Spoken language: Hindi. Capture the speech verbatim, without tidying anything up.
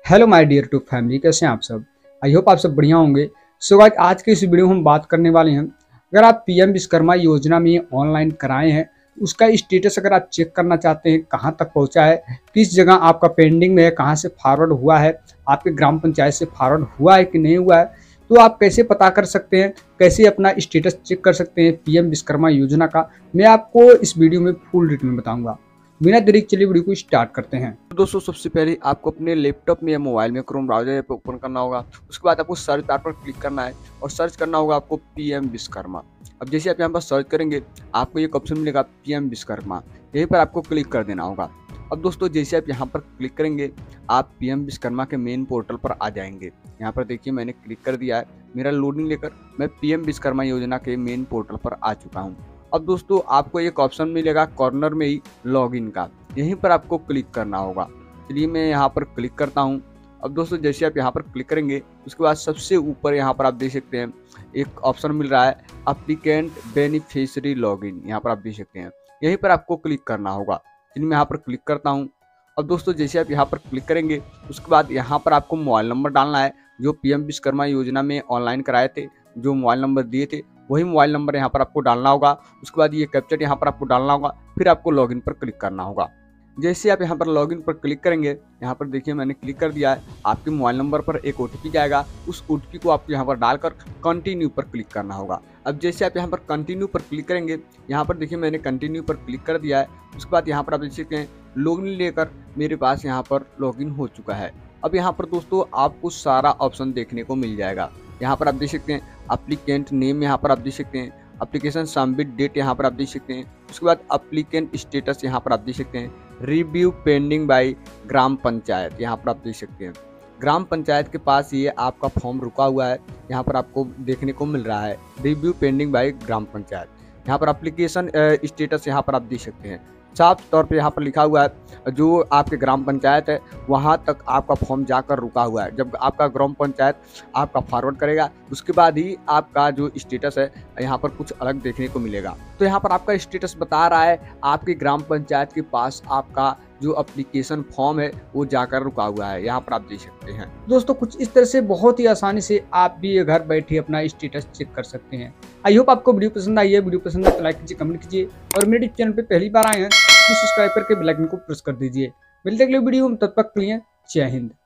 Hello my dear to family, कैसे हैं आप सब। आई होप आप सब बढ़िया होंगे। सो गाइस, आज के इस वीडियो में हम बात करने वाले हैं, अगर आप पीएम विश्वकर्मा योजना में ऑनलाइन कराए हैं, उसका स्टेटस अगर आप चेक करना चाहते हैं, कहां तक पहुंचा है, किस जगह आपका पेंडिंग में है, कहां से फॉरवर्ड हुआ है, आपके ग्राम पंचायत से फॉरवर्ड हुआ है कि नहीं हुआ है, तो आप कैसे पता कर सकते हैं, कैसे अपना स्टेटस चेक कर सकते हैं पीएम विश्वकर्मा योजना का, मैं आपको इस वीडियो में फुल डिटेल में बताऊंगा। बिना देरी के चलिए वीडियो को स्टार्ट करते हैं। तो दोस्तों, सबसे पहले आपको अपने लैपटॉप में या मोबाइल में क्रोम ब्राउजर ऐप ओपन करना होगा। उसके बाद आपको सर्च बार पर क्लिक करना है और सर्च करना होगा आपको पीएम विश्वकर्मा। अब जैसे आप यहाँ पर सर्च करेंगे, आपको एक ऑप्शन मिलेगा पीएम विश्वकर्मा, यहीं पर आपको क्लिक कर देना होगा। अब दोस्तों, जैसे आप यहाँ पर क्लिक करेंगे, आप पीएम विश्वकर्मा के मेन पोर्टल पर आ जाएंगे। यहाँ पर देखिए, मैंने क्लिक कर दिया है। मेरा लोडिंग लेकर मैं पीएम विश्वकर्मा योजना के मेन पोर्टल पर आ चुका हूँ। अब दोस्तों, आपको एक ऑप्शन मिलेगा कॉर्नर में ही लॉगिन का, यहीं पर आपको क्लिक करना होगा। चलिए मैं यहाँ पर क्लिक करता हूँ। अब दोस्तों, जैसे आप यहाँ पर क्लिक करेंगे, उसके बाद सबसे ऊपर यहाँ पर आप देख सकते हैं एक ऑप्शन मिल रहा है एप्लीकेंट बेनिफिशियरी लॉगिन, यहाँ पर आप देख सकते हैं, यहीं पर आपको क्लिक करना होगा। चलिए मैं यहाँ पर क्लिक करता हूँ। अब दोस्तों, जैसे आप यहाँ पर क्लिक करेंगे, उसके बाद यहाँ पर आपको मोबाइल नंबर डालना है जो पीएम विश्वकर्मा योजना में ऑनलाइन कराए थे, जो मोबाइल नंबर दिए थे वही मोबाइल नंबर यहाँ पर आपको डालना होगा। उसके बाद ये कैप्चर यहाँ पर आपको डालना होगा, फिर आपको लॉगिन पर क्लिक करना होगा। जैसे आप यहाँ पर लॉगिन पर क्लिक करेंगे, यहाँ पर देखिए मैंने क्लिक कर दिया है। आपके मोबाइल नंबर पर एक ओटीपी जाएगा, उस ओटीपी को आपको यहाँ पर डालकर कंटिन्यू पर क्लिक करना होगा। अब जैसे आप यहाँ पर कंटिन्यू पर क्लिक करेंगे, यहाँ पर देखिए मैंने कंटिन्यू पर क्लिक कर दिया है। उसके बाद यहाँ पर आप देख सकते हैं लॉगिन लेकर मेरे पास यहाँ पर लॉगिन हो चुका है। अब यहाँ पर दोस्तों आपको सारा ऑप्शन देखने को मिल जाएगा। यहाँ पर आप देख सकते हैं एप्लीकेंट नेम, यहाँ पर आप देख सकते हैं एप्लीकेशन सबमिट डेट, यहाँ पर आप देख सकते हैं। उसके बाद एप्लीकेंट स्टेटस यहाँ पर आप देख सकते हैं, review pending by gram panchayat, यहाँ पर आप देख सकते हैं ग्राम पंचायत के पास ये आपका फॉर्म रुका हुआ है, यहाँ पर आपको देखने को मिल रहा है review pending by gram panchayat. यहाँ पर एप्लीकेशन स्टेटस यहाँ पर आप देख सकते हैं, साफ तौर पे यहाँ पर लिखा हुआ है जो आपके ग्राम पंचायत है वहाँ तक आपका फॉर्म जाकर रुका हुआ है। जब आपका ग्राम पंचायत आपका फॉरवर्ड करेगा, उसके बाद ही आपका जो स्टेटस है यहाँ पर कुछ अलग देखने को मिलेगा। तो यहाँ पर आपका स्टेटस बता रहा है आपके ग्राम पंचायत के पास आपका जो एप्लीकेशन फॉर्म है वो जाकर रुका हुआ है, यहाँ पर आप देख सकते हैं। दोस्तों, कुछ इस तरह से बहुत ही आसानी से आप भी घर बैठे अपना स्टेटस चेक कर सकते हैं। आई होप आपको वीडियो पसंद आई है। वीडियो पसंद है तो लाइक कीजिए, कमेंट कीजिए और मेरे चैनल पे पहली बार आए हैं तो सब्सक्राइब करके बेल आइकन को प्रेस कर दीजिए। मिलते अगले वीडियो में, तब तक के लिए जय हिंद।